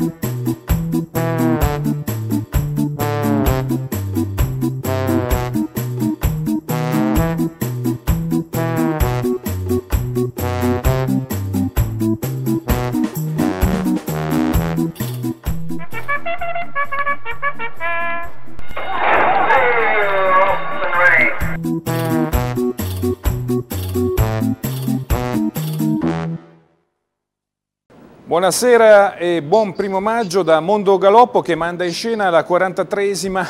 Buonasera e buon primo maggio da Mondo Galoppo che manda in scena la 43esima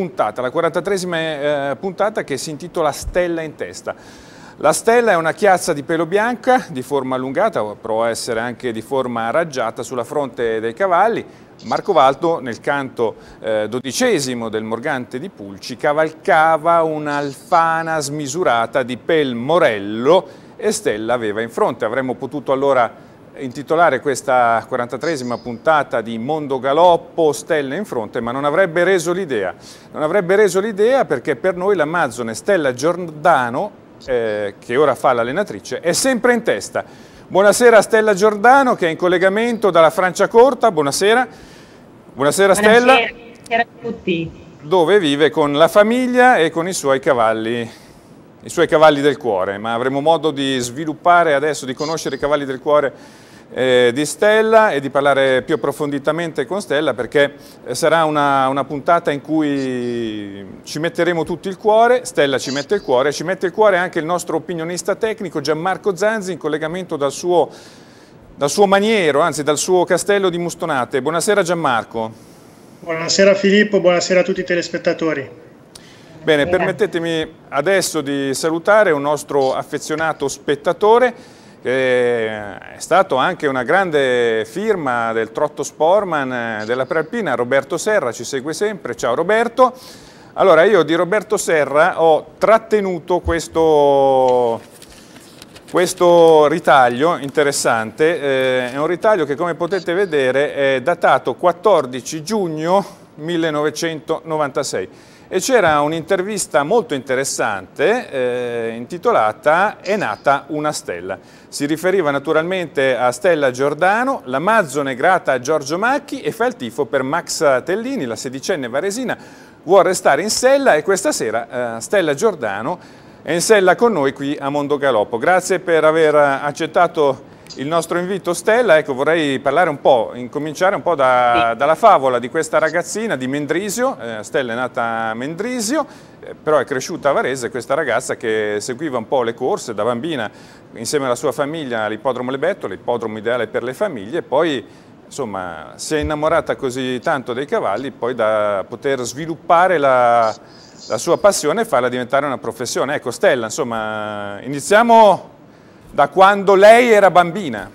puntata che si intitola Stella in testa. La stella è una chiazza di pelo bianca, di forma allungata, può essere anche di forma raggiata sulla fronte dei cavalli. Marco Valto, nel canto 12° del Morgante di Pulci, cavalcava un'alfana smisurata di pel morello e Stella aveva in fronte. Avremmo potuto allora intitolare questa 43esima puntata di Mondo Galoppo Stella in fronte, ma non avrebbe reso l'idea. Non avrebbe reso l'idea perché per noi l'amazzone Stella Giordano, che ora fa l'allenatrice, è sempre in testa. Buonasera Stella Giordano che è in collegamento dalla Franciacorta. Buonasera. Buonasera Stella. Buonasera a tutti. Dove vive con la famiglia e con i suoi cavalli del cuore, ma avremo modo di sviluppare adesso, di conoscere i cavalli del cuore di Stella e di parlare più approfonditamente con Stella, perché sarà una puntata in cui ci metteremo tutti il cuore. Stella ci mette il cuore anche il nostro opinionista tecnico Gianmarco Zanzi in collegamento dal suo maniero, anzi dal suo castello di Mustonate. Buonasera Gianmarco. Buonasera Filippo, buonasera a tutti i telespettatori. Bene, permettetemi adesso di salutare un nostro affezionato spettatore che è stato anche una grande firma del Trotto Sportman della Prealpina, Roberto Serra, ci segue sempre. Ciao Roberto. Allora, io di Roberto Serra ho trattenuto questo ritaglio interessante. È un ritaglio che, come potete vedere, è datato 14 giugno 1996. E c'era un'intervista molto interessante intitolata "È nata una stella". Si riferiva naturalmente a Stella Giordano, l'amazzone grata a Giorgio Macchi e fa il tifo per Max Tellini, la 16enne varesina, vuole restare in sella e questa sera Stella Giordano è in sella con noi qui a Mondo Galoppo. Grazie per aver accettato il nostro invito Stella. Ecco, vorrei parlare un po', incominciare un po' dalla favola di questa ragazzina di Mendrisio. Stella è nata a Mendrisio, però è cresciuta a Varese, questa ragazza che seguiva un po' le corse da bambina insieme alla sua famiglia all'ippodromo Le Bettole, l'ippodromo ideale per le famiglie, e poi insomma si è innamorata così tanto dei cavalli poi da poter sviluppare la sua passione e farla diventare una professione. Ecco Stella, insomma, iniziamo da quando lei era bambina.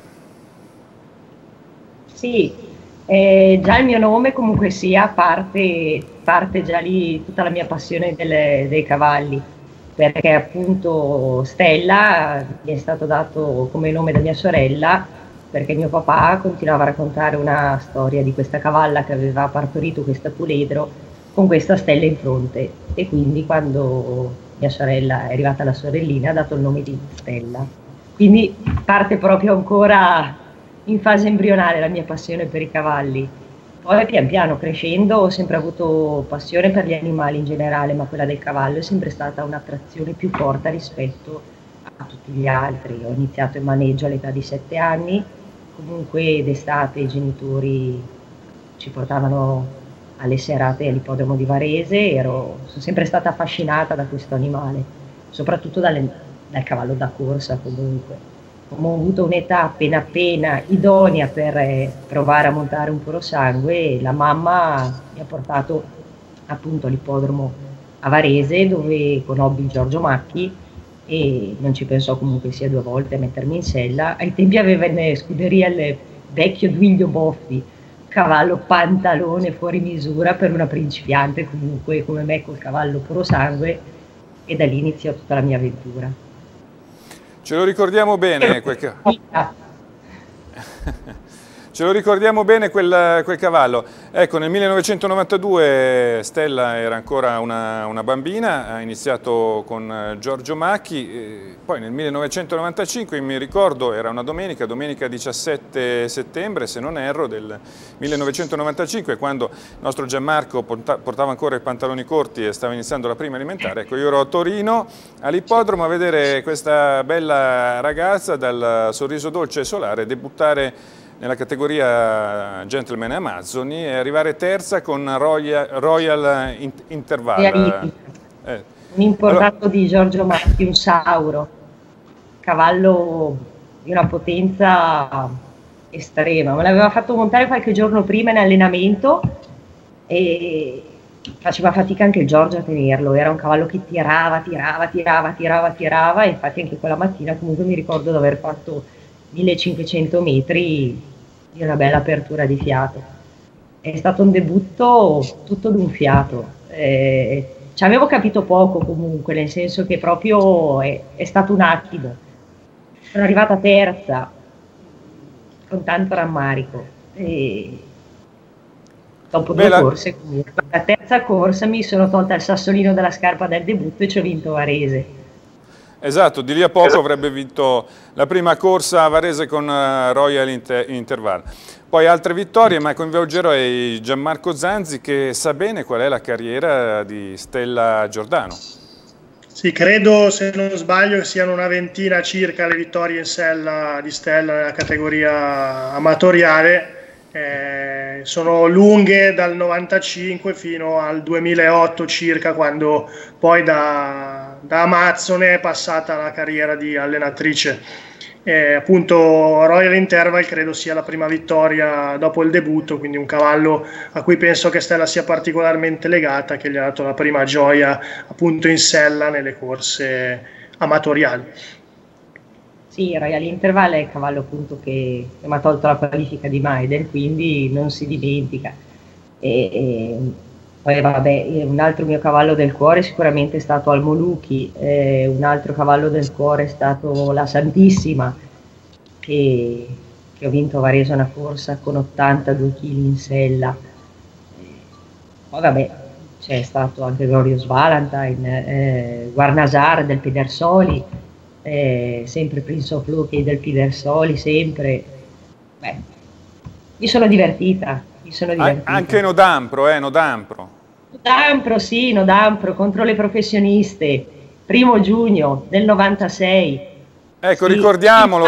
Sì, già il mio nome comunque sia parte già lì tutta la mia passione dei cavalli, perché appunto Stella mi è stato dato come nome da mia sorella, perché mio papà continuava a raccontare una storia di questa cavalla che aveva partorito questa puledro con questa stella in fronte, e quindi quando mia sorella è arrivata la sorellina ha dato il nome di Stella. Quindi parte proprio ancora in fase embrionale la mia passione per i cavalli. Poi pian piano crescendo ho sempre avuto passione per gli animali in generale, ma quella del cavallo è sempre stata un'attrazione più forte rispetto a tutti gli altri. Ho iniziato in maneggio all'età di 7 anni, comunque d'estate i genitori ci portavano alle serate all'ippodromo di Varese, sono sempre stata affascinata da questo animale, soprattutto dal cavallo da corsa comunque. Ho avuto un'età appena idonea per provare a montare un purosangue e la mamma mi ha portato appunto all'ippodromo a Varese, dove conobbi Giorgio Macchi e non ci pensò comunque sia 2 volte a mettermi in sella. Ai tempi aveva in scuderia il vecchio Duilio Boffi, cavallo pantalone fuori misura per una principiante comunque come me col cavallo purosangue, e da lì iniziò tutta la mia avventura. Ce lo ricordiamo bene Ce lo ricordiamo bene quel cavallo. Ecco, nel 1992 Stella era ancora una bambina, ha iniziato con Giorgio Macchi, poi nel 1995, mi ricordo, era una domenica 17 settembre, se non erro, del 1995, quando il nostro Gianmarco portava ancora i pantaloni corti e stava iniziando la prima alimentare. Ecco, io ero a Torino, all'ippodromo, a vedere questa bella ragazza dal sorriso dolce e solare debuttare nella categoria Gentleman Amazzoni e arrivare terza con Royal Interval. Un importato di Giorgio Macchi, un Sauro, cavallo di una potenza estrema. Me l'aveva fatto montare qualche giorno prima in allenamento e faceva fatica anche il Giorgio a tenerlo. Era un cavallo che tirava, e infatti anche quella mattina comunque mi ricordo di aver fatto 1500 metri di una bella apertura di fiato. È stato un debutto tutto d'un fiato. Ci avevo capito poco comunque, nel senso che proprio è stato un attimo. Sono arrivata terza, con tanto rammarico. Dopo due corse, comunque, la terza corsa mi sono tolta il sassolino dalla scarpa del debutto e ci ho vinto Varese. Esatto, di lì a poco avrebbe vinto la prima corsa a Varese con Royal Interval. Poi altre vittorie, ma coinvolgerò Gianmarco Zanzi che sa bene qual è la carriera di Stella Giordano. Sì, credo, se non sbaglio, che siano una ventina circa le vittorie in sella di Stella nella categoria amatoriale. Sono lunghe dal 95 fino al 2008 circa, quando poi da Amazzone è passata alla carriera di allenatrice. Appunto Royal Interval credo sia la prima vittoria dopo il debutto, quindi un cavallo a cui penso che Stella sia particolarmente legata, che gli ha dato la prima gioia appunto in sella nelle corse amatoriali. Sì, Royal Interval è il cavallo appunto che mi ha tolto la qualifica di Maiden, quindi non si dimentica. Poi vabbè, un altro mio cavallo del cuore sicuramente è stato Almoluchi, un altro cavallo del cuore è stato la Santissima, che ho vinto a Varese una corsa con 82 kg in sella. Poi vabbè, c'è stato anche Glorious Valentine, Guarnasar del Pedersoli, sempre Prince of Loki del Pedersoli, sempre. Beh, mi sono divertita. Anche Nodampro, Nodampro. Nodampro contro le professioniste, 1° giugno del 96. Ecco, sì, ricordiamolo.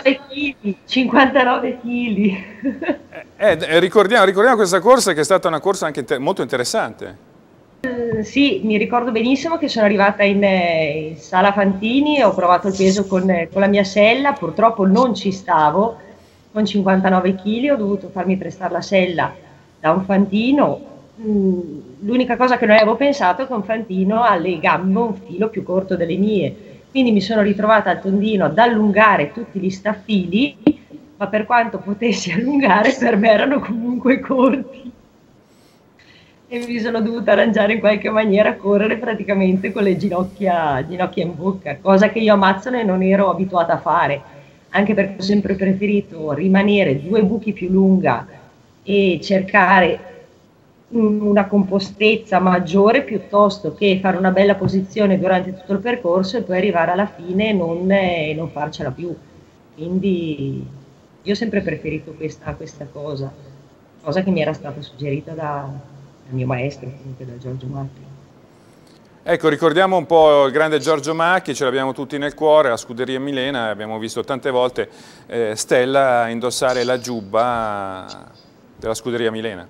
59 kg. Ricordiamo questa corsa, che è stata una corsa anche molto interessante. Sì, mi ricordo benissimo che sono arrivata in Sala Fantini, ho provato il peso con la mia sella, purtroppo non ci stavo, con 59 kg ho dovuto farmi prestare la sella da un fantino. L'unica cosa che non avevo pensato è che un fantino ha le gambe un filo più corto delle mie, quindi mi sono ritrovata al tondino ad allungare tutti gli staffili, ma per quanto potessi allungare per me erano comunque corti e mi sono dovuta arrangiare in qualche maniera a correre praticamente con le ginocchia in bocca, cosa che io a Mazzone non ero abituata a fare, anche perché ho sempre preferito rimanere 2 buchi più lunga e cercare una compostezza maggiore piuttosto che fare una bella posizione durante tutto il percorso e poi arrivare alla fine e non farcela più. Quindi io ho sempre preferito questa cosa che mi era stata suggerita dal mio maestro, comunque da Giorgio Macchi. Ecco, ricordiamo un po' il grande Giorgio Macchi, ce l'abbiamo tutti nel cuore, la scuderia Milena, abbiamo visto tante volte Stella indossare la giubba della scuderia Milena.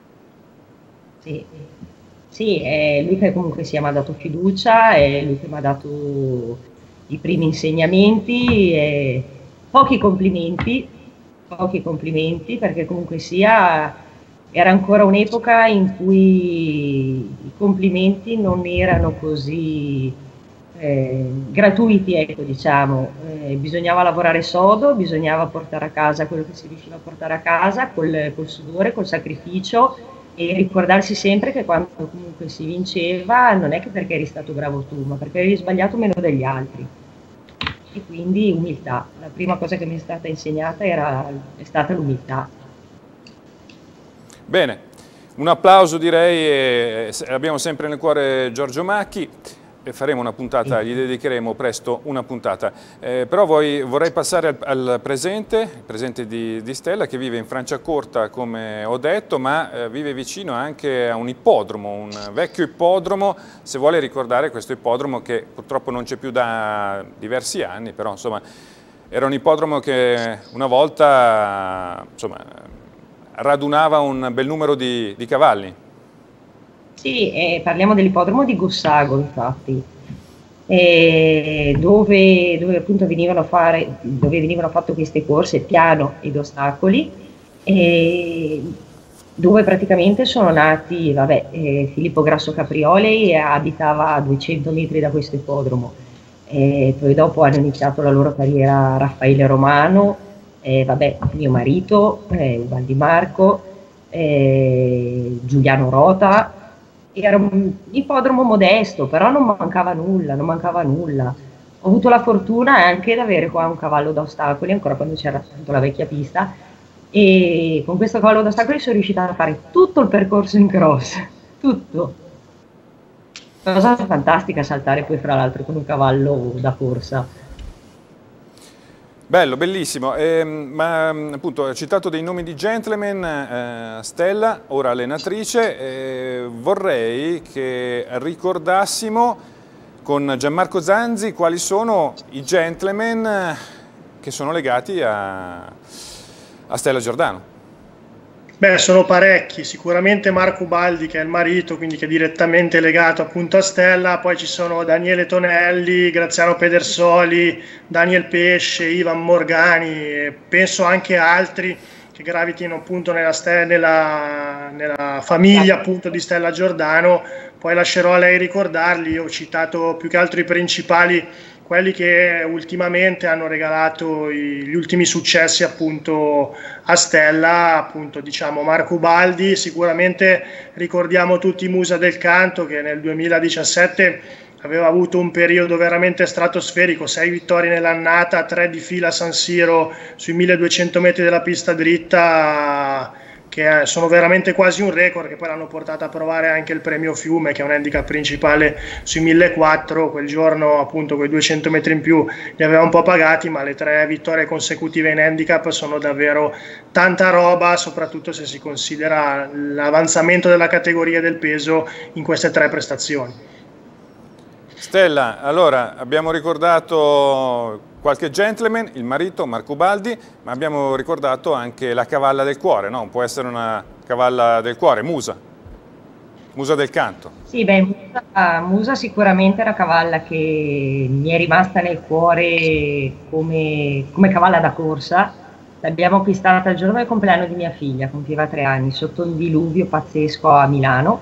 Sì, è lui che comunque mi ha dato fiducia, è lui che mi ha dato i primi insegnamenti, e pochi complimenti, perché comunque era ancora un'epoca in cui i complimenti non erano così gratuiti, ecco, diciamo. Bisognava lavorare sodo, bisognava portare a casa quello che si riusciva a portare a casa col sudore, col sacrificio, e ricordarsi sempre che quando comunque si vinceva non è che perché eri stato bravo tu, ma perché eri sbagliato meno degli altri. E quindi umiltà. La prima cosa che mi è stata insegnata è stata l'umiltà. Bene, un applauso direi, abbiamo sempre nel cuore Giorgio Macchi. Faremo una puntata, gli dedicheremo presto una puntata, però vorrei passare al presente, il presente di Stella, che vive in Franciacorta come ho detto, ma vive vicino anche a un ippodromo, un vecchio ippodromo, se vuole ricordare questo ippodromo che purtroppo non c'è più da diversi anni, però insomma era un ippodromo che una volta insomma, radunava un bel numero di cavalli. Sì, parliamo dell'ippodromo di Gussago, infatti, dove appunto venivano fatte queste corse piano ed ostacoli, dove praticamente sono nati, Filippo Grasso Caprioli abitava a 200 metri da questo ippodromo, poi dopo hanno iniziato la loro carriera Raffaele Romano, mio marito, Ubaldi Marco, Giuliano Rota. Era un ippodromo modesto, però non mancava nulla, non mancava nulla. Ho avuto la fortuna anche di avere qua un cavallo da ostacoli, ancora quando c'era la vecchia pista, e con questo cavallo da ostacoli sono riuscita a fare tutto il percorso in cross, tutto. Cosa fantastica saltare poi fra l'altro con un cavallo da corsa. Bello, bellissimo, ma appunto hai citato dei nomi di gentleman, Stella, ora allenatrice, vorrei che ricordassimo con Gianmarco Zanzi quali sono i gentleman che sono legati a Stella Giordano. Beh, sono parecchi, sicuramente Marco Ubaldi che è il marito, quindi che è direttamente legato appunto a Stella, poi ci sono Daniele Tonelli, Graziano Pedersoli, Daniel Pesce, Ivan Morgani e penso anche altri che gravitino appunto nella famiglia appunto di Stella Giordano, poi lascerò a lei ricordarli. Io ho citato più che altro i principali, quelli che ultimamente hanno regalato gli ultimi successi appunto a Stella, appunto diciamo Marco Ubaldi, sicuramente ricordiamo tutti Musa del Canto che nel 2017 aveva avuto un periodo veramente stratosferico, 6 vittorie nell'annata, 3 di fila a San Siro sui 1200 metri della pista dritta, che sono veramente quasi un record, che poi l'hanno portata a provare anche il premio Fiume, che è un handicap principale sui 1400, quel giorno appunto quei 200 metri in più li aveva un po' pagati, ma le 3 vittorie consecutive in handicap sono davvero tanta roba, soprattutto se si considera l'avanzamento della categoria del peso in queste 3 prestazioni. Stella, allora abbiamo ricordato qualche gentleman, il marito Marco Ubaldi, ma abbiamo ricordato anche la cavalla del cuore, no? Può essere una cavalla del cuore, Musa del Canto. Sì, beh, Musa sicuramente è una cavalla che mi è rimasta nel cuore come cavalla da corsa. L'abbiamo acquistata il giorno del compleanno di mia figlia, compieva 3 anni, sotto un diluvio pazzesco a Milano,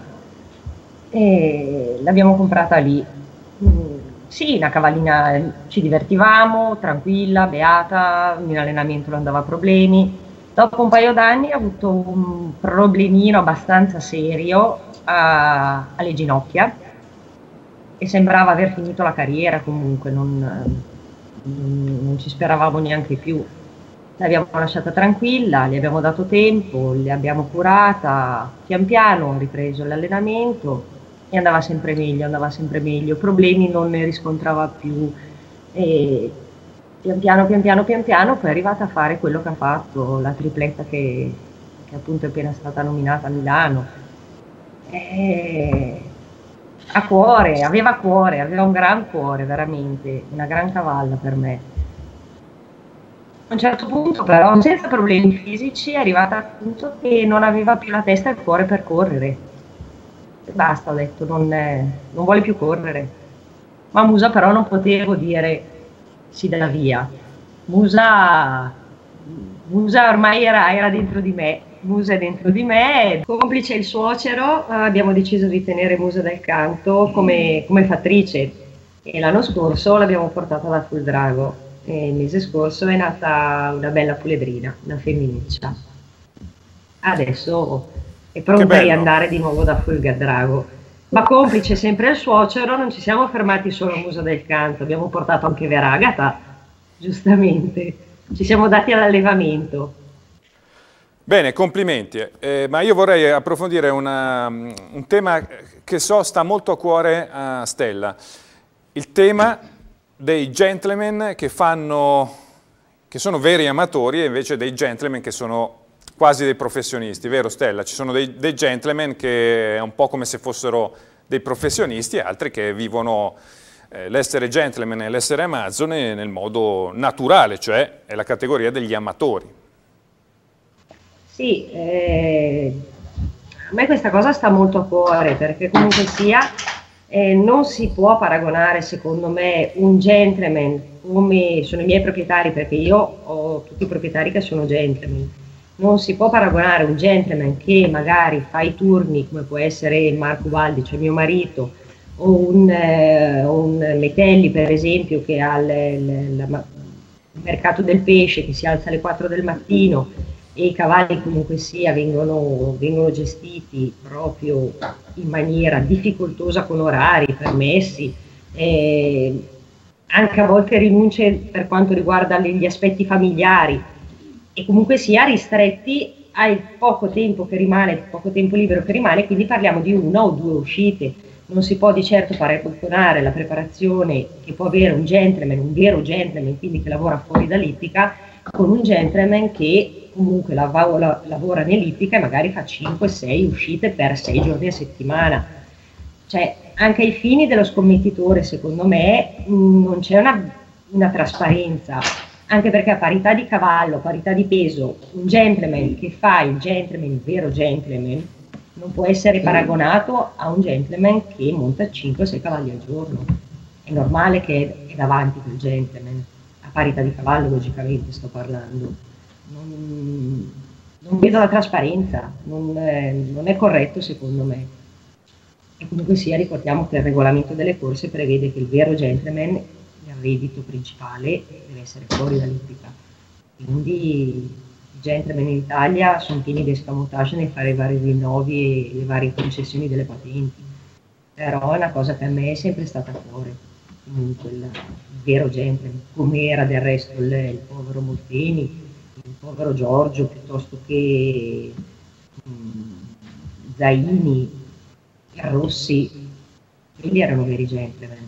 e l'abbiamo comprata lì. Sì, una cavallina, ci divertivamo, tranquilla, beata, in allenamento non dava problemi. Dopo un paio d'anni ha avuto un problemino abbastanza serio alle ginocchia e sembrava aver finito la carriera, comunque non ci speravamo neanche più. L'abbiamo lasciata tranquilla, le abbiamo dato tempo, le abbiamo curata, pian piano ho ripreso l'allenamento e andava sempre meglio, problemi non ne riscontrava più, e pian piano poi è arrivata a fare quello che ha fatto, la tripletta che appunto è appena stata nominata a Milano. Aveva un gran cuore, veramente, una gran cavalla per me. A un certo punto però, senza problemi fisici, è arrivata al punto che non aveva più la testa e il cuore per correre. Basta, ho detto, non vuole più correre. Ma Musa però non potevo dire si dà via. Musa ormai era dentro di me. Musa è dentro di me. Complice il suocero, abbiamo deciso di tenere Musa del Canto come fattrice. E l'anno scorso l'abbiamo portata da Full Drago. E il mese scorso è nata una bella puledrina, una femminuccia. Adesso è pronta a riandare di nuovo da Fulga Drago, ma complice sempre il suocero non ci siamo fermati solo a Musa del Canto, abbiamo portato anche Veragata, giustamente, ci siamo dati all'allevamento. Bene, complimenti, ma io vorrei approfondire un tema che so sta molto a cuore a Stella, il tema dei gentleman che sono veri amatori e invece dei gentleman che sono quasi dei professionisti, vero Stella? Ci sono dei gentleman che è un po' come se fossero dei professionisti e altri che vivono l'essere gentleman e l'essere amazzone nel modo naturale, cioè è la categoria degli amatori. Sì, a me questa cosa sta molto a cuore perché comunque sia non si può paragonare secondo me un gentleman come sono i miei proprietari, perché io ho tutti i proprietari che sono gentleman. Non si può paragonare un gentleman che magari fa i turni, come può essere Marco Valdi, cioè mio marito, o un Metelli per esempio che ha il mercato del pesce, che si alza alle 4 del mattino e i cavalli comunque sia vengono gestiti proprio in maniera difficoltosa con orari, permessi, anche a volte rinunce per quanto riguarda gli aspetti familiari, e comunque sia ristretti al poco tempo che rimane, poco tempo libero che rimane, quindi parliamo di 1 o 2 uscite. Non si può di certo paragonare la preparazione che può avere un gentleman, un vero gentleman, quindi che lavora fuori dall'ippica, con un gentleman che comunque lavora nell'ippica e magari fa 5-6 uscite per 6 giorni a settimana. Cioè, anche ai fini dello scommettitore, secondo me, non c'è una trasparenza. Anche perché a parità di cavallo, a parità di peso, un gentleman che fa il gentleman, il vero gentleman, non può essere paragonato a un gentleman che monta 5-6 cavalli al giorno. È normale che è davanti quel gentleman, a parità di cavallo logicamente sto parlando. Non vedo la trasparenza, non è corretto secondo me. E comunque sia, ricordiamo che il regolamento delle corse prevede che il vero gentleman, il reddito principale, deve essere fuori dall'ippica. Quindi i gentleman in Italia sono pieni di escamotage nel fare i vari rinnovi e le varie concessioni delle patenti. Però è una cosa che a me è sempre stata a cuore. Comunque il vero gentleman, come era del resto il povero Molteni, il povero Giorgio, piuttosto che Zaini, Rossi, quelli erano veri gentleman.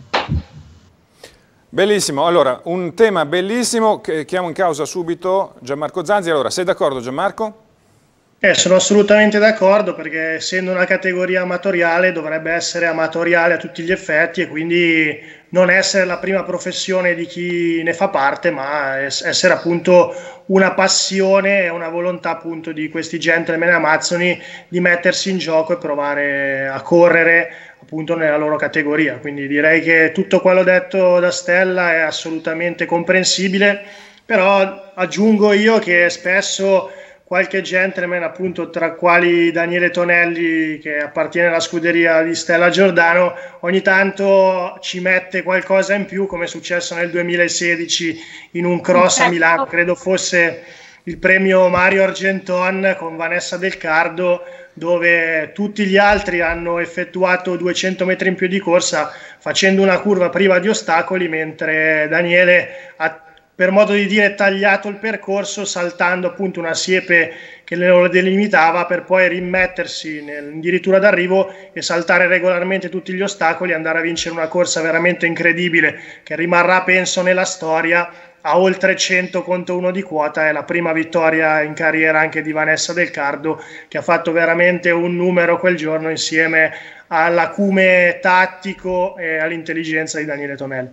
Bellissimo, allora un tema bellissimo che chiamo in causa subito Gianmarco Zanzi. Allora, sei d'accordo Gianmarco? Sono assolutamente d'accordo, perché essendo una categoria amatoriale dovrebbe essere amatoriale a tutti gli effetti e quindi non essere la prima professione di chi ne fa parte, ma essere appunto una passione e una volontà appunto di questi gentleman amazzoni di mettersi in gioco e provare a correre appunto nella loro categoria. Quindi direi che tutto quello detto da Stella è assolutamente comprensibile, però aggiungo io che spesso qualche gentleman, appunto tra quali Daniele Tonelli, che appartiene alla scuderia di Stella Giordano, ogni tanto ci mette qualcosa in più, come è successo nel 2016 in un cross a Milano, credo fosse il premio Mario Argenton con Vanessa Del Cardo, dove tutti gli altri hanno effettuato 200 metri in più di corsa facendo una curva priva di ostacoli, mentre Daniele ha, per modo di dire, tagliato il percorso saltando appunto una siepe che lo delimitava, per poi rimettersi in dirittura d'arrivo e saltare regolarmente tutti gli ostacoli e andare a vincere una corsa veramente incredibile che rimarrà, penso, nella storia, a oltre 100 contro 1 di quota. È la prima vittoria in carriera anche di Vanessa Del Cardo, che ha fatto veramente un numero quel giorno insieme all'acume tattico e all'intelligenza di Daniele Tonelli.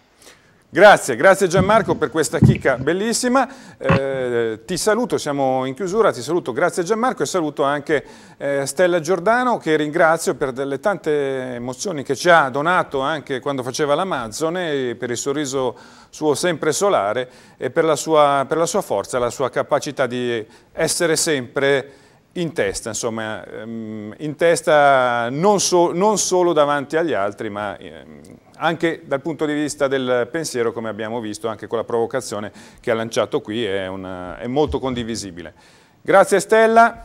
Grazie, grazie Gianmarco per questa chicca bellissima. Ti saluto, siamo in chiusura, ti saluto, grazie Gianmarco, e saluto anche Stella Giordano, che ringrazio per delle tante emozioni che ci ha donato anche quando faceva l'Amazzone, per il sorriso suo sempre solare e per la sua forza, la sua capacità di essere sempre in testa, insomma, in testa non solo davanti agli altri, ma anche dal punto di vista del pensiero, come abbiamo visto anche con la provocazione che ha lanciato qui, è molto condivisibile. Grazie Stella.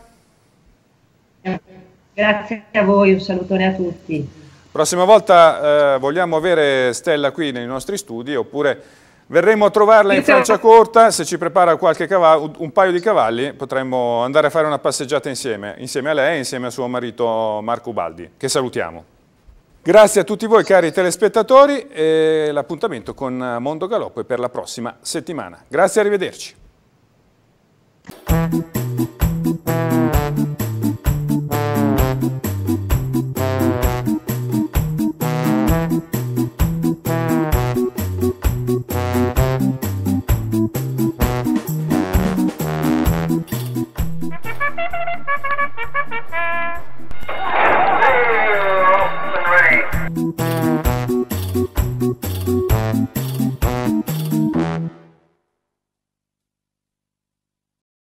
Grazie a voi, un salutone a tutti. Prossima volta vogliamo avere Stella qui nei nostri studi, oppure Verremo a trovarla in Franciacorta, se ci prepara qualche cavallo, un paio di cavalli, potremmo andare a fare una passeggiata insieme a lei e insieme a suo marito Marco Ubaldi, che salutiamo. Grazie a tutti voi cari telespettatori e l'appuntamento con Mondo Galoppo è per la prossima settimana. Grazie e arrivederci.